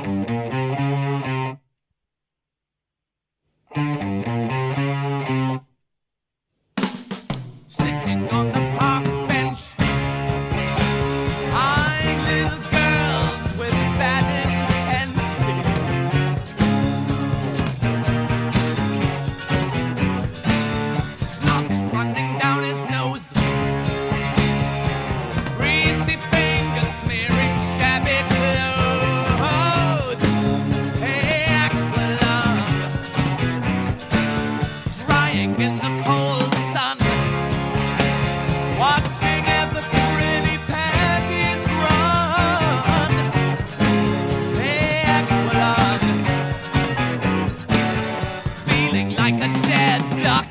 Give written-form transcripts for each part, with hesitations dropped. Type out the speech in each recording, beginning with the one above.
Sitting on the park bench, eyeing little girls with bad intent. Snot's running down his nose, greasy fingers smearing shabby clothes. Hey, Aqualung, drying in the cold sun, watching as the pretty panties run. Hey, Aqualung, feeling like a dead duck,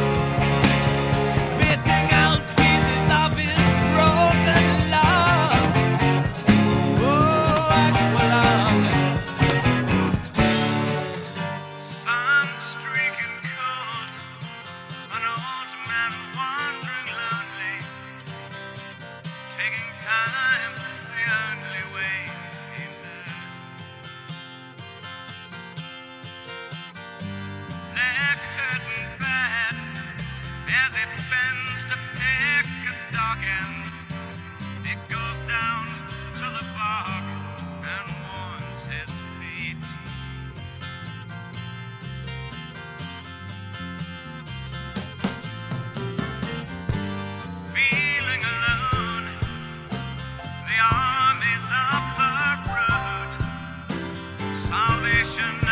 spitting out pieces of his broken love. Oh, Aqualung, sun streaking cold, an old man wandering lonely, taking time the only way he knows. Their curtain bed as it bends to pick a dog end. It goes down to the bark and warms his feet. Feeling alone, the armies of the road, salvation